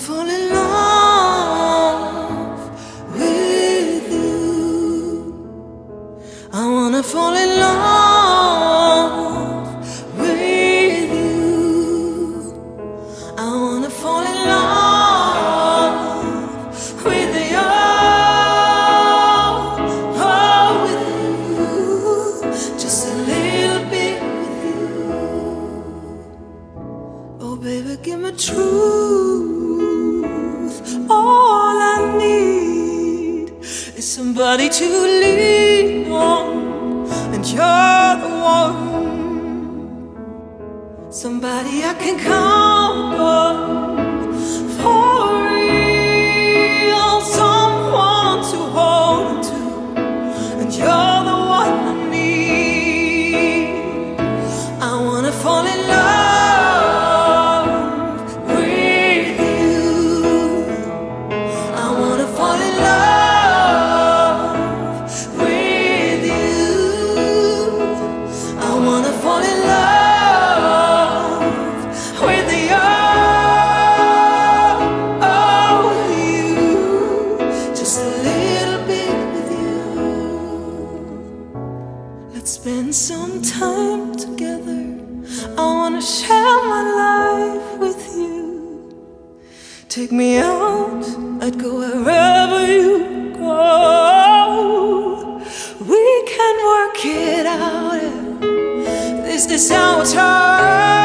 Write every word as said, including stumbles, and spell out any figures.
fall in love with you. I wanna fall in love with you. I wanna fall in love with you. Oh, with you. Just a little bit with you. Oh, baby, give me truth. All I need is somebody to lean on, and you're the one. Somebody I can count on for real. Someone to hold on to, and you're the one I need. I wanna fall in love with you. I wanna fall in love with you. I wanna fall in love with you. Oh, with you. Just a little bit with you. Let's spend some time together. I wanna share my life with you. Take me out, I'd go wherever you go. We can work it out. This is our time.